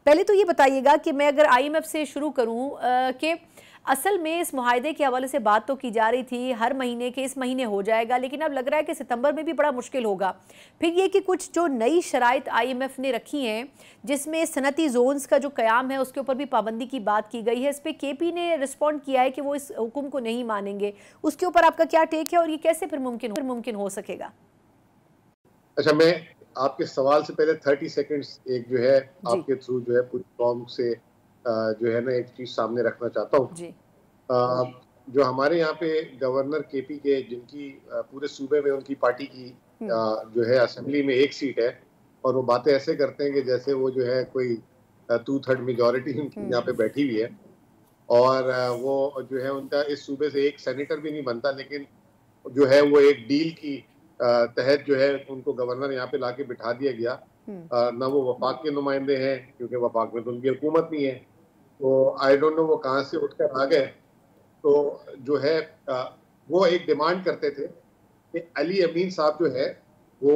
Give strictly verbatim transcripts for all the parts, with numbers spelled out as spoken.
पहले तो ये बताइएगा कि मैं अगर आईएमएफ से शुरू करूं कि असल में इस मुआहदे के हवाले से बात तो की जा रही थी हर महीने के इस महीने हो जाएगा, लेकिन अब लग रहा है कि सितंबर में भी बड़ा मुश्किल होगा। फिर ये कि कुछ जो नई शराइत आईएमएफ ने रखी हैं जिसमें सनती जोन्स का जो क़याम है उसके ऊपर भी पाबंदी की बात की गई है, इस पर केपी ने रिस्पॉन्ड किया है कि वो इस हुक्म को नहीं मानेंगे। उसके ऊपर आपका क्या टेक है और ये कैसे फिर मुमकिन फिर मुमकिन हो सकेगा? अच्छा, मैं आपके सवाल से पहले थर्टी सेकेंड्स एक जो है आपके थ्रू जो है पूरी कौम से जो है ना एक चीज सामने रखना चाहता हूँ। जो हमारे यहाँ पे गवर्नर केपी के जिनकी पूरे सूबे में उनकी पार्टी की जो है असेंबली में एक सीट है और वो बातें ऐसे करते हैं कि जैसे वो जो है कोई टू थर्ड मेजोरिटी यहाँ पे बैठी हुई है और वो जो है उनका इस सूबे से एक सेनेटर भी नहीं बनता, लेकिन जो है वो एक डील की तहत जो है उनको गवर्नर यहाँ पे लाके बिठा दिया गया। ना वो वफाक के नुमाइंदे हैं क्योंकि वफाक में तो उनकी हुकूमत नहीं है, तो आई डोंट नो वो कहाँ से उठकर आ गए। तो जो है वो एक डिमांड करते थे कि अली अमीन साहब जो है वो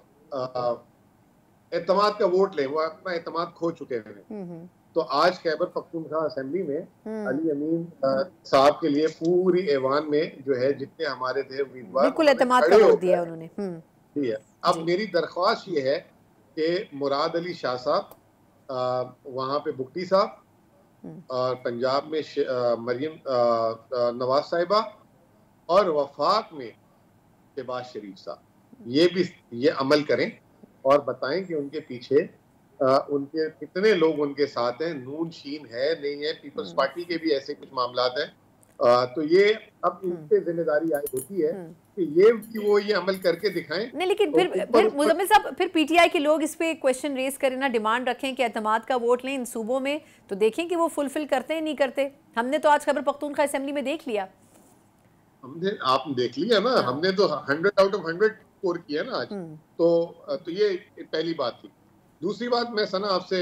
एतमाद का वोट लें, वो अपना एतमाद खो चुके हैं। तो आज खैबर पख्तूनख्वा असेंबली में अली अमीन साहब के लिए पूरी ऐवान में जो है जितने हमारे थे उम्मीदवार बिल्कुल एतमाद का वोट दिया उन्होंने दिया। अब मेरी दरख्वास्त ये है कि मुराद अली शाह साहब, वहाँ पे बुक्टी साहब और पंजाब में मरियम नवाज साहिबा और वफाक में शहबाज शरीफ साहब, ये भी ये अमल करें और बताएं कि उनके पीछे आ, उनके कितने लोग उनके साथ हैं, नून शीन है नहीं है, पीपल्स पार्टी के भी ऐसे कुछ मामलात हैं। आ, तो ये अब इनसे जिम्मेदारी आई होती है कि ये कि वो ये अमल करके दिखाएं। नहीं लेकिन फिर फिर मुजम्मिल साहब फिर पीटीआई के लोग इस पे क्वेश्चन रेज करें ना, डिमांड रखें कि एतमाद का वोट लें इन सूबों में, तो देखें कि वो फुलफिल करते हैं नहीं करते। हमने तो आज खैबर पख्तूनख्वा असेंबली में देख लिया। हमने आपने देख लिया ना, हमने तो hundred out of hundred score किया ना आज। तो तो ये पहली बात थी। दूसरी बात, मैं सना आपसे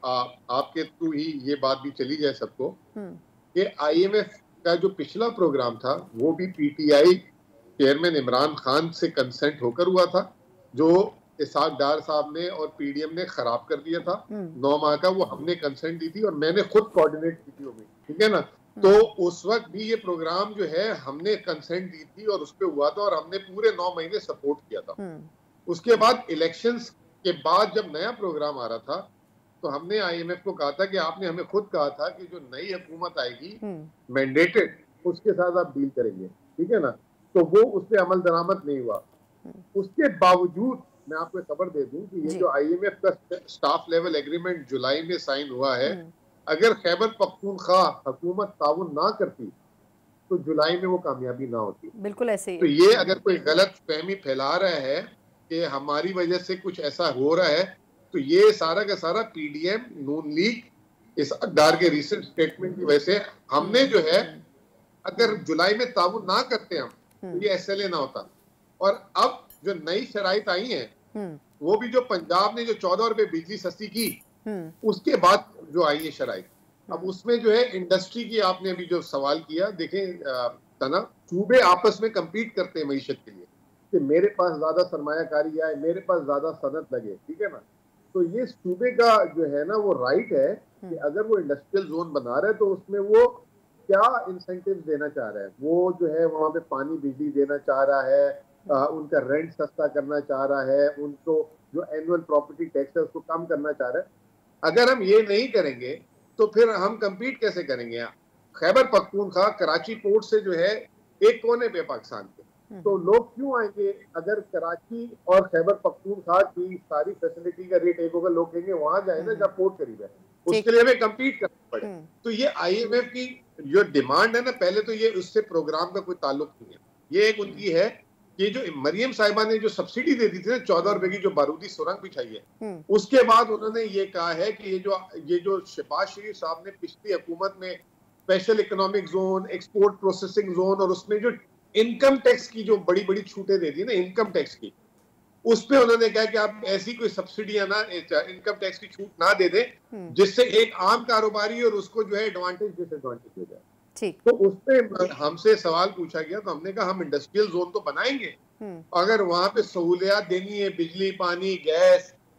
आपके थ्रू ही ये बात भी चली जाए सबको कि आईएमएफ का जो पिछला प्रोग्राम था वो भी पीटीआई चेयरमैन इमरान खान से कंसेंट होकर हुआ था, जो इसाक डार साहब ने और पीडीएम ने खराब कर दिया था। नौ माह का वो हमने कंसेंट दी थी और मैंने खुद कोऑर्डिनेट की थी, ठीक है ना। तो उस वक्त भी ये प्रोग्राम जो है हमने कंसेंट दी थी और उस पर हुआ था और हमने पूरे नौ महीने सपोर्ट किया था। उसके बाद इलेक्शंस के बाद जब नया प्रोग्राम आ रहा था तो हमने आईएमएफ को कहा था कि आपने हमें खुद कहा था कि जो नई हुकूमत आएगी मैंडेटेड उसके साथ आप डील करेंगे, ठीक है ना। तो वो उस पर अमल दरामद नहीं हुआ। उसके बावजूद मैं आपको खबर दे दूं कि ये जो आईएमएफ का स्टाफ लेवल एग्रीमेंट जुलाई में साइन हुआ है, अगर खैबर पख्तूनख्वा हुकूमत ताउन ना करती तो जुलाई में वो कामयाबी ना होती। बिल्कुल ऐसे ही। तो ये अगर कोई गलत फहमी फैला रहा है कि हमारी वजह से कुछ ऐसा हो रहा है, तो ये सारा का सारा पीडीएम नून लीग इस डार के रिसेंट स्टेटमेंट की वजह से हमने जो है अगर जुलाई में ताउन ना करते हम तो ये एसएलए ना होता। और अब जो नई शराइत आई हैं वो भी जो पंजाब ने जो चौदह रुपए बिजली सस्ती की उसके बाद जो आई है शराइत, अब उसमें जो है इंडस्ट्री की आपने अभी जो सवाल किया, देखें तना सूबे आपस में कम्पीट करते हैं मईशत के लिए कि मेरे पास ज्यादा सरमायाकारी आए, मेरे पास ज्यादा सनत लगे, ठीक है ना। तो ये सूबे का जो है ना वो राइट है कि अगर वो इंडस्ट्रियल जोन बना रहे तो उसमें वो क्या इंसेंटिव देना चाह रहा है। वो जो है वहां पे पानी बिजली देना चाह रहा है, आ, उनका रेंट सस्ता करना चाह रहा है, उनको जो एनुअल प्रॉपर्टी टैक्स है उसको कम करना चाह रहा है। अगर हम ये नहीं करेंगे तो फिर हम कंपीट कैसे करेंगे। खैबर पख्तूनख्वा कराची पोर्ट से जो है एक कोने पे पाकिस्तान के, तो लोग क्यों आएंगे अगर कराची और खैबर पख्तूनख्वा की सारी फैसिलिटी का रेट एक होगा, लोग कहेंगे वहां जाए ना जहाँ पोर्ट करीब है, उसके लिए हमें कंपीट करना पड़े। तो ये आईएमएफ की जो डिमांड है ना, पहले तो ये उससे प्रोग्राम का कोई ताल्लुक नहीं है। ये एक उनकी है कि जो मरियम साहिबा ने जो सब्सिडी दे दी थी ना चौदह रुपए की, जो बारूदी सुरंग बिछाई है, उसके बाद उन्होंने ये कहा है कि ये जो ये जो शहबाज शरीफ साहब ने पिछली हुकूमत में special economic zone, export processing zone और उसमें जो इनकम टैक्स की जो बड़ी बड़ी छूटें दे दी ना इनकम टैक्स की, उस पे उन्होंने कहा कि आप ऐसी कोई सब्सिडियां ना, इनकम टैक्स की छूट ना दे दे जिससे एक आम कारोबारी और उसको जो है एडवांटेज डिसएडवांटेज हो जाए। ठीक। तो उस पे हमसे सवाल पूछा गया तो हमने कहा हम इंडस्ट्रियल जोन तो बनाएंगे, अगर वहां पे सहूलियात देनी है, बिजली पानी गैस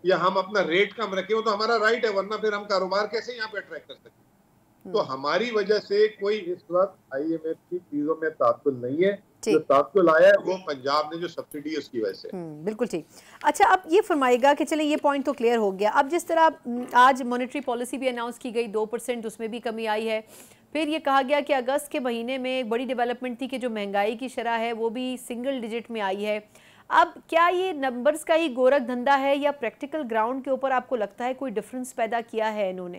या हम अपना रेट कम रखें, वो तो हमारा राइट है, वरना फिर हम कारोबार कैसे यहाँ पे अट्रैक्ट कर सकते। तो हमारी वजह से कोई इस वक्त आईएमएफ की चीजों में तात्तुल नहीं है, जो तात्तुल आया है वो पंजाब ने जो सब्सिडी है उसकी वजह से। बिल्कुल ठीक। अच्छा, अब ये फरमाइएगा कि चले ये पॉइंट तो क्लियर हो गया। अब जिस तरह आज मॉनेटरी पॉलिसी भी अनाउंस की गई, दो परसेंट उसमें भी कमी आई है। फिर ये कहा गया कि अगस्त के महीने में एक बड़ी डेवलपमेंट थी कि जो महंगाई की शरह है वो भी सिंगल डिजिट में आई है। अब क्या ये नंबर्स का ही गोरख धंधा है या प्रैक्टिकल ग्राउंड के ऊपर आपको लगता है कोई डिफरेंस पैदा किया है इन्होंने?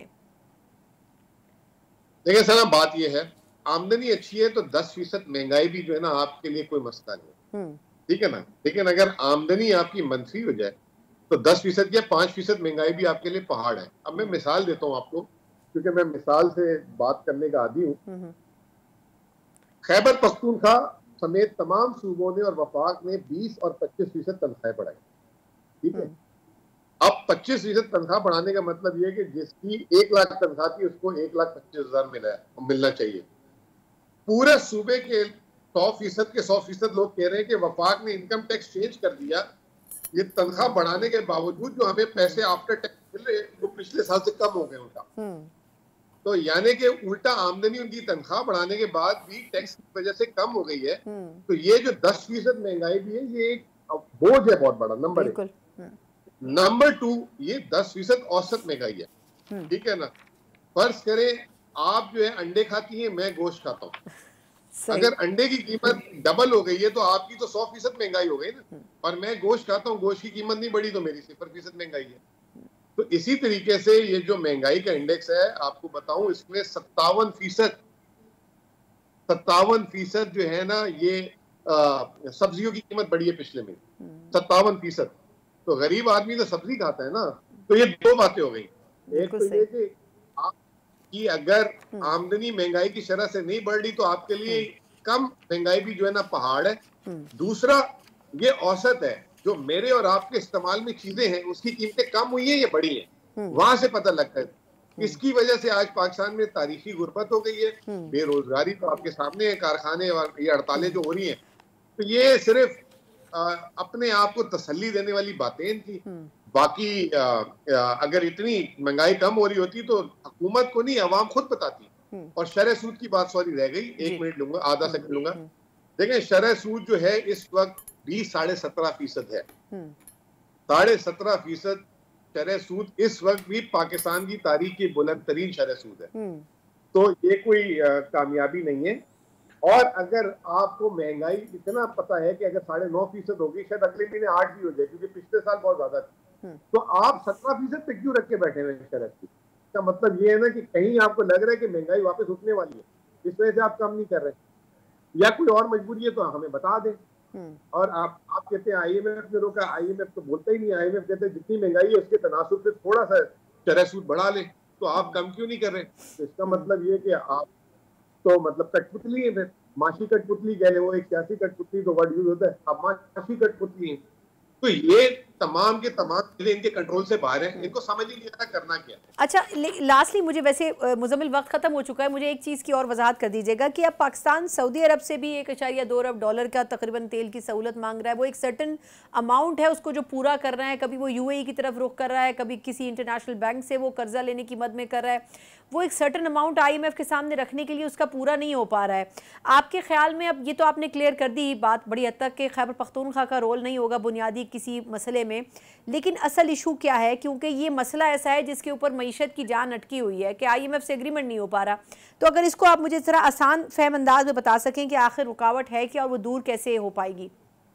देखिए सर, बात ये है, आमदनी अच्छी है तो दस फीसद महंगाई भी जो है ना आपके लिए कोई मसला नहीं है, ठीक है ना। लेकिन अगर आमदनी आपकी मंथली हो जाए तो दस फीसद या पांच फीसद महंगाई भी आपके लिए पहाड़ है। अब मैं मिसाल देता हूँ आपको, क्योंकि मैं मिसाल से बात करने का आदी हूँ। खैबर पख्तूनख्वा समेत तमाम सूबों ने और वफाक ने बीस और पच्चीस फीसद तनख्वाहें बढ़ाई, ठीक है। अब पच्चीस फीसद तनख्वाह बढ़ाने का मतलब यह कि जिसकी एक लाख तनख्वाह थी उसको एक लाख पच्चीस हजार मिला मिलना चाहिए। पूरे सूबे के सौ फीसद के सौ फीसद लोग कह रहे हैं कि वफाक ने इनकम टैक्स चेंज कर दिया, ये तनख्वाह बढ़ाने के बावजूद जो हमें पैसे आफ्टर टैक्स मिल रहे वो पिछले साल से कम हो गए उनका। तो यानी कि उल्टा आमदनी उनकी तनख्वाह बढ़ाने के बाद भी टैक्स की वजह से कम हो गई है। तो ये जो दस फीसद महंगाई भी है ये एक बोझ है, बहुत बड़ा नंबर है। नंबर टू, ये दस फीसद औसत महंगाई है, ठीक है ना। फर्ज करें आप जो है अंडे खाती हैं, मैं गोश्त खाता हूँ, अगर अंडे की कीमत डबल हो गई है तो आपकी तो सौ फीसद महंगाई हो गई ना, और मैं गोश्त खाता हूँ, गोश्त की कीमत नहीं बढ़ी तो मेरी सिफर फीसद महंगाई है। तो इसी तरीके से ये जो महंगाई का इंडेक्स है, आपको बताऊं इसमें सत्तावन फीसद सत्तावन फीसद जो है ना ये आ, सब्जियों की कीमत बढ़ी है पिछले महीने, सत्तावन फीसद। तो गरीब आदमी तो सब्जी खाता है ना। तो ये दो बातें हो गई, एक तो ये कि आपकी अगर आमदनी महंगाई की शरह से नहीं बढ़ रही तो आपके लिए कम महंगाई भी जो है ना पहाड़ है। दूसरा, ये औसत है, जो मेरे और आपके इस्तेमाल में चीजें हैं उसकी कीमतें कम हुई है या बढ़ी है, वहां से पता लगता है। इसकी वजह से आज पाकिस्तान में तारीखी गुर्बत हो गई है, बेरोजगारी तो आपके सामने है, कारखाने और ये हड़तालें जो हो रही हैं। तो ये सिर्फ आ, अपने आप को तसल्ली देने वाली बातें थी। बाकी आ, आ, अगर इतनी महंगाई कम हो रही होती तो हुकूमत को नहीं, अवाम खुद बताती। और शरह सूद की बात सॉरी रह गई, एक मिनट लूंगा, आधा सेकंड लूंगा। देखें, शरह सूद जो है इस वक्त बीस साढ़े सत्रह फीसद है, साढ़े सत्रह फीसद शरह सूद इस वक्त भी पाकिस्तान की तारीख की बुलंद तरीन शरह सूद है। तो ये कोई आ, कामयाबी नहीं है। और अगर आपको महंगाई इतना पता है कि अगर साढ़े नौ फीसद होगी, शायद अगले महीने आठ भी हो जाए, क्योंकि पिछले साल बहुत ज्यादा थी, तो आप सत्रह फीसद पे क्यों रख के बैठे हुए शरह सूद? इसका मतलब ये है ना कि कहीं आपको लग रहा है कि महंगाई वापस उठने वाली है, इस वजह से आप कम नहीं कर रहे, या कोई और मजबूरी है तो हमें बता दें। और आप आप कहते हैं आईएमएफ ने रोका, आईएमएफ तो बोलता ही नहीं। आईएमएफ कहते हैं जितनी महंगाई है उसके तनासुब से थोड़ा सा शरह सूद बढ़ा ले, तो आप कम क्यों नहीं कर रहे? तो इसका मतलब ये कि आप तो मतलब कठपुतली है, फिर माशी कठपुतली कह ले, वो एक सियासी कठपुतली तो वर्ड यूज होता है, अब माशी कठपुतली है। तो ये तमाम के तमाम चीजें इनके कंट्रोल से बाहर हैं, इनको समझ ही नहीं आता करना क्या है। अच्छा, लास्टली मुझे वैसे मुजम्मिल वक्त खत्म हो चुका है, मुझे एक चीज़ की और वजाहत कर दीजिएगा कि अब पाकिस्तान सऊदी अरब से भी एक अशारिया दो अरब डॉलर का तकरीबन तेल की सहूलत मांग रहा है। वो एक सर्टन अमाउंट है, उसको जो पूरा कर रहा है, कभी वो यूएई की तरफ रुख कर रहा है, कभी किसी इंटरनेशनल बैंक से वो कर्जा लेने की मद में कर रहा है। वो एक सर्टन अमाउंट आईएमएफ के सामने रखने के लिए उसका पूरा नहीं हो पा रहा है। आपके ख्याल में, अब ये तो आपने क्लियर कर दी बात बड़ी हद तक कि खैबर पख्तूनख्वा का रोल नहीं होगा बुनियादी किसी मसले में, लेकिन असल इशू क्या है? क्योंकि ये मसला ऐसा है जिसके ऊपर मईशत की जान अटकी हुई है कि आईएमएफ से एग्रीमेंट नहीं हो पा रहा। तो अगर इसको आप मुझे जरा आसान फहम अंदाज में बता सकें कि आखिर रुकावट है क्या और वो दूर कैसे हो पाएगी?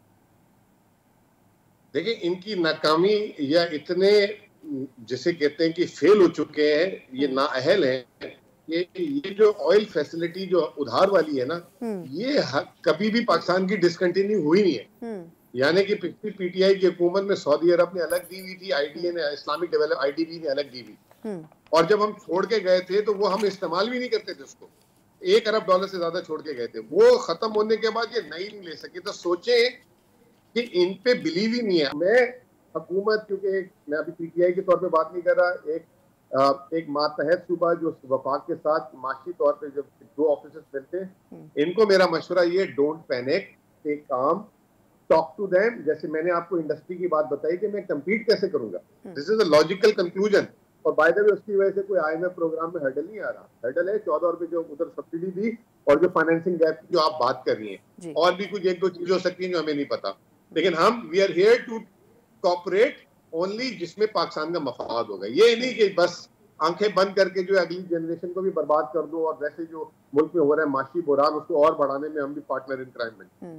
देखिए, इनकी नाकामी या इतने जिसे कहते हैं कि फेल हो चुके हैं, ये नाअहल हैं। ये ये जो ऑयल फैसिलिटी जो उधार वाली है ना, ये कभी भी पाकिस्तान की डिसकंटिन्यू हुई नहीं है। यानी कि पिछली पीटीआई की हुकूमत में सऊदी अरब ने अलग दी हुई थी, आईडीए ने, इस्लामिक डेवलप आईडीबी ने अलग दी हुई, और जब हम छोड़ के गए थे तो वो हम इस्तेमाल भी नहीं करते थे उसको, एक अरब डॉलर से ज्यादा छोड़ के गए थे। वो खत्म होने के बाद ये नई नहीं ले सके। तो सोचे कि इन पे बिलीव ही नहीं है। मैं हुकूमत, क्योंकि मैं अभी पीटीआई के तौर पे बात नहीं कर रहा, एक आ, एक मातहत सूबा जो वफाक के साथ माशी तौर पे जब दो ऑफिसर्स मिलते हैं, इनको मेरा मशवरा ये, don't panic, take calm, talk to them, जैसे मैंने आपको इंडस्ट्री की बात बताई कि मैं कम्पीट कैसे करूंगा, this is a logical conclusion. और बाय द वे उसकी वजह से कोई आईएमएफ प्रोग्राम में हर्डल नहीं आ रहा, हर्डल है चौदह रुपए जो उधर सब्सिडी दी और जो फाइनेंसिंग गैप जो आप बात कर रही हैं, और भी कुछ एक दो चीज हो सकती है जो हमें नहीं पता, लेकिन हम we are here to cooperate only जिसमें पाकिस्तान का मफाद होगा। ये नहीं कि बस आंखें बंद करके जो अगली जनरेशन को भी बर्बाद कर दो और वैसे जो मुल्क में हो रहा है माशी बुरान उसको और बढ़ाने में हम भी पार्टनर इन क्राइम बने।